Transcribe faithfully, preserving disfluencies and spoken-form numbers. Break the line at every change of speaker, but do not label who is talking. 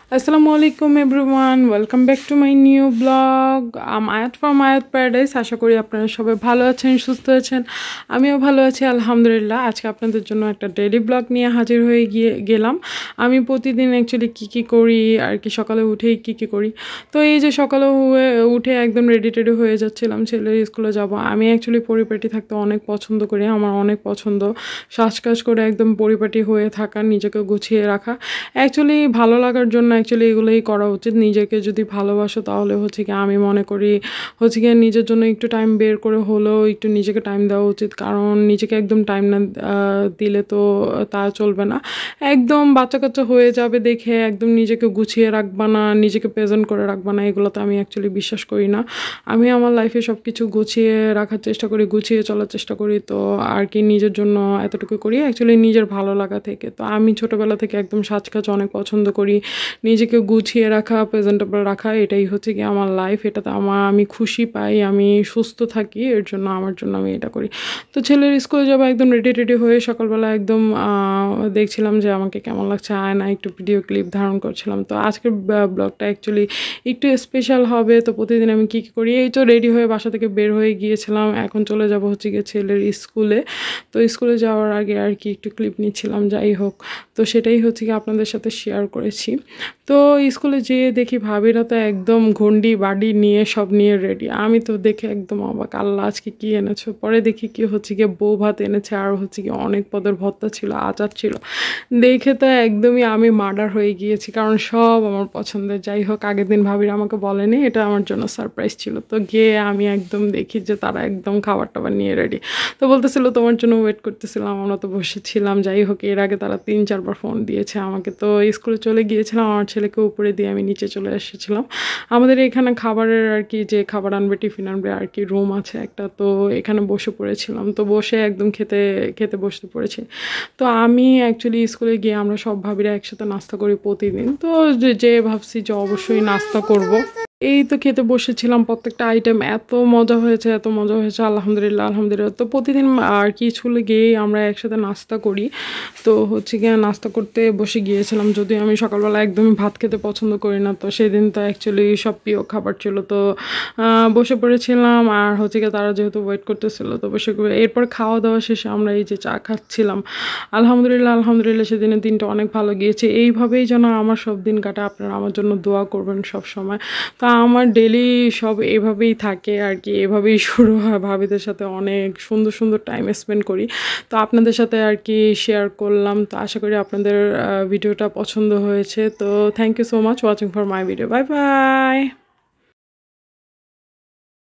Assalamu alaikum everyone, welcome back to my new blog. I'm Ayat from Ayat Paradise. আশা করি আপনারা সবাই ভালো আছেন, সুস্থ আছেন। আমিও ভালো আছি আলহামদুলিল্লাহ। আজকে আপনাদের জন্য একটা ডেইলি ব্লগ নিয়ে হাজির হয়ে গিয়ে গেলাম। আমি প্রতিদিন অ্যাকচুয়ালি কী কী করি আর কি সকালে উঠেই কী কী করি। তো এই যে সকালে উঠে একদম রেডি টেডি হয়ে যাচ্ছিলাম ছেলের স্কুলে যাব। আমি অ্যাকচুয়ালি পরিপাটি থাকতে অনেক পছন্দ করি, আমার অনেক পছন্দ সাজকাজ করে একদম পরিপাটি হয়ে থাকা, নিজেকে গুছিয়ে রাখা। অ্যাকচুয়ালি ভালো লাগার জন্য অ্যাকচুয়ালি এগুলোই করা উচিত। নিজেকে যদি ভালোবাসো তাহলে হচ্ছে কি আমি মনে করি হচ্ছে গিয়ে নিজের জন্য একটু টাইম বের করে হলেও একটু নিজেকে টাইম দেওয়া উচিত। কারণ নিজেকে একদম টাইম না দিলে তো তা চলবে না। একদম বাচ্চা কাচ্চা হয়ে যাবে দেখে একদম নিজেকে গুছিয়ে রাখবা না, নিজেকে প্রেজেন্ট করে রাখবা না, এগুলো তো আমি অ্যাকচুয়ালি বিশ্বাস করি না। আমি আমার লাইফে সব কিছু গুছিয়ে রাখার চেষ্টা করি, গুছিয়ে চলার চেষ্টা করি। তো আর কি নিজের জন্য এতটুকু করি অ্যাকচুয়ালি নিজের ভালো লাগা থেকে। তো আমি ছোটোবেলা থেকে একদম সাজকাজ অনেক পছন্দ করি, নিজেকে গুছিয়ে রাখা, প্রেজেন্টেবল রাখা, এটাই হচ্ছে কি আমার লাইফ। এটাতে আমার আমি খুশি পাই, আমি সুস্থ থাকি, এর জন্য আমার জন্য আমি এটা করি। তো ছেলের স্কুলে যাবো একদম রেডি টেডি হয়ে সকালবেলা একদম দেখছিলাম যে আমাকে কেমন লাগছে আয়না, একটু ভিডিও ক্লিপ ধারণ করছিলাম। তো আজকের ব্লগটা অ্যাকচুয়ালি একটু স্পেশাল হবে। তো প্রতিদিন আমি কী কী করি, এই তো রেডি হয়ে বাসা থেকে বের হয়ে গিয়েছিলাম, এখন চলে যাব হচ্ছে গিয়ে ছেলের স্কুলে। তো স্কুলে যাওয়ার আগে আর কি একটু ক্লিপ নিচ্ছিলাম, যাই হোক। তো সেটাই হচ্ছে কি আপনাদের সাথে শেয়ার করেছি। তো স্কুলে যেয়ে দেখি ভাবিরা তো একদম ঘন্ডি বাড়ি নিয়ে সব নিয়ে রেডি। আমি তো দেখে একদম অবাক, আল্লাহ আজকে কী এনেছো। পরে দেখি কি হচ্ছে গিয়ে বউ ভাত এনেছে, আর হচ্ছে কি অনেক পদের ভর্তা ছিল, আচার ছিল। দেখে তো একদমই আমি মার্ডার হয়ে গিয়েছি, কারণ সব আমার পছন্দের। যাই হোক, আগের দিন ভাবিরা আমাকে বলেনি, এটা আমার জন্য সারপ্রাইজ ছিল। তো গিয়ে আমি একদম দেখি যে তারা একদম খাবার টাবার নিয়ে রেডি। তো বলতেছিল তোমার জন্য ওয়েট করতেছিলাম, আমরা তো বসেছিলাম। যাই হোক, এর আগে তারা তিন চারবার ফোন দিয়েছে আমাকে। তো স্কুলে চলে গিয়েছিলাম, আমার ছেলেকে উপরে দিয়ে আমি নিচে চলে এসেছিলাম। আমাদের এখানে খাবারের আর কি যে খাবার আনবে, টিফিন আনবে আর কি রুম আছে একটা, তো এখানে বসে পড়েছিলাম। তো বসে একদম খেতে খেতে বসতে পড়েছি। তো আমি অ্যাকচুয়ালি স্কুলে গিয়ে আমরা সব ভাবিরা একসাথে নাস্তা করি প্রতিদিন। তো যে ভাবছি যে অবশ্যই নাস্তা করব। এই তো খেতে বসেছিলাম, প্রত্যেকটা আইটেম এত মজা হয়েছে, এত মজা হয়েছে আলহামদুলিল্লাহ আলহামদুলিল্লাহ। তো প্রতিদিন আর কি স্কুলে গিয়েই আমরা একসাথে নাস্তা করি। তো হচ্ছে গিয়ে নাস্তা করতে বসে গিয়েছিলাম, যদিও আমি সকালবেলা একদমই ভাত খেতে পছন্দ করি না। তো সেদিন তো অ্যাকচুয়ালি সব প্রিয় খাবার ছিল। তো বসে পড়েছিলাম, আর হচ্ছে গিয়ে তারা যেহেতু ওয়েট করতেছিল তো বসে করে এরপর খাওয়া দাওয়া শেষে আমরা এই যে চা খাচ্ছিলাম। আলহামদুলিল্লাহ আলহামদুলিল্লাহ সেদিনের দিনটা অনেক ভালো গিয়েছে। এইভাবেই যেন আমার সব দিন কাটা, আপনারা আমার জন্য দোয়া করবেন সব সময়। তো আমার ডেলি সব এভাবেই থাকে আর কি, এভাবেই শুরু হয়। ভাবিদের সাথে অনেক সুন্দর সুন্দর টাইম স্পেন্ড করি। তো আপনাদের সাথে আর কি শেয়ার করলাম। তো আশা করি আপনাদের ভিডিওটা পছন্দ হয়েছে। তো thank you so much watching for my video. Bye by.